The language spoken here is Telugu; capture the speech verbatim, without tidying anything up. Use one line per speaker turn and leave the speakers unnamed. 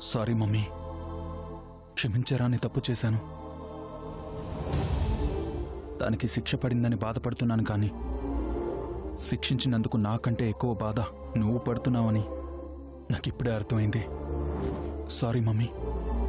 సారీ మమ్మీ, క్షమించరా, నీ తప్పు చేశాను. దానికి శిక్ష పడిందని బాధపడుతున్నాను, కానీ శిక్షించినందుకు నాకంటే ఎక్కువ బాధ నువ్వు పడుతున్నావని నాకిప్పుడే అర్థమైంది. Sorry mummy.